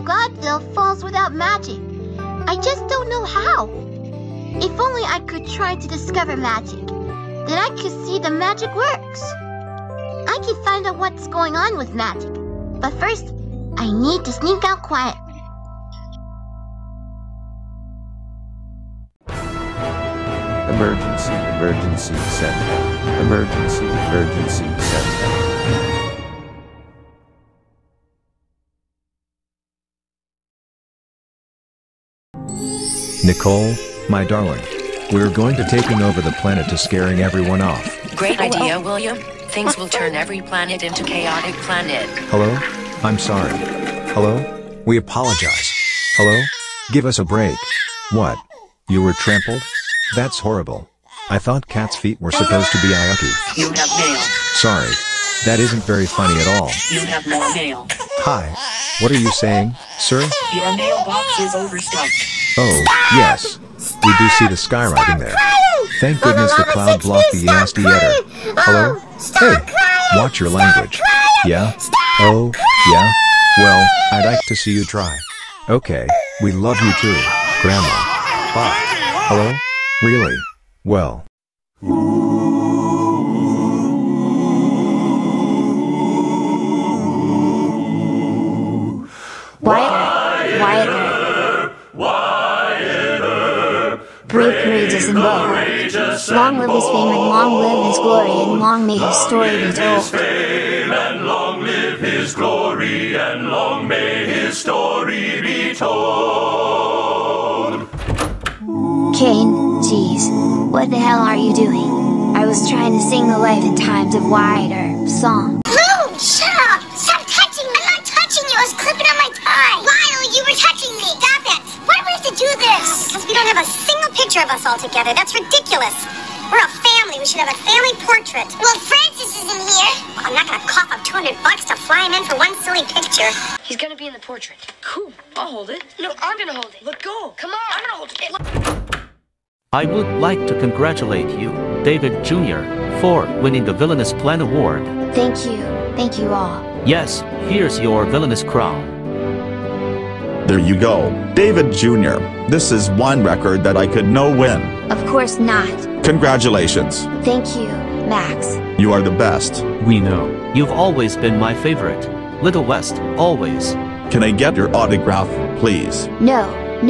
Godville falls without magic. I just don't know how. If only I could try to discover magic, then I could see the magic works. I can find out what's going on with magic. But first, I need to sneak out quietly. Emergency, emergency, send help. Emergency, emergency, send help. Nicole, my darling. We're going to taking over the planet to scaring everyone off. Great idea, William. Things will turn every planet into chaotic planet. Hello? I'm sorry. Hello? We apologize. Hello? Give us a break. What? You were trampled? That's horrible. I thought cat's feet were supposed to be yucky. You have mail. Sorry. That isn't very funny at all. You have more mail. Hi. What are you saying, sir? Your mailbox is overstuffed. Oh, yes. We do see the skywriting there. Thank goodness the cloud blocked the nasty editor. Hello? Hey, watch your language. Yeah? Oh, yeah? Well, I'd like to see you try. Okay, we love you too, Grandma. Bye. Hello? Really? Well. Wyatt Brave, courageous, and bold. Long live his fame and long live his glory, and long may his story be told. And long live his glory, and long may his story be told. Kain, jeez, what the hell are you doing? I was trying to sing the Life and Times of Wyatt Earp song. Lou, shut up! Stop touching me! I'm not touching you! I was clipping on my tie! Lyle, you were touching me! Stop it! Why do we have to do this? Because we don't have a single picture of us all together. That's ridiculous. We're a family. We should have a family portrait. Well, Francis isn't here. Well, I'm not going to cough up $200 to fly him in for one silly picture. He's going to be in the portrait. Cool. I'll hold it. No, I'm going to hold it. Let go. Come on. I'm going to hold it. I would like to congratulate you, David Jr., for winning the Villainous Plan Award. Thank you. Thank you all. Yes, here's your villainous crown. There you go, David Jr. This is one record that I could no win. Of course not. Congratulations. Thank you, Max. You are the best. We know. You've always been my favorite. Little West, always. Can I get your autograph, please? No.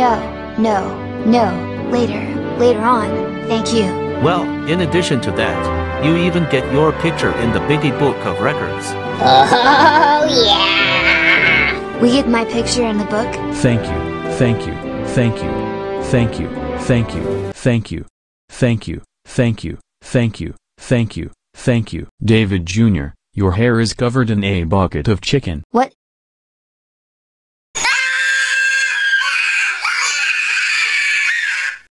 Later on, thank you. Well, in addition to that, you even get your picture in the Biggie Book of Records. Oh, yeah! We get my picture in the book? Thank you. David Jr., your hair is covered in a bucket of chicken. What?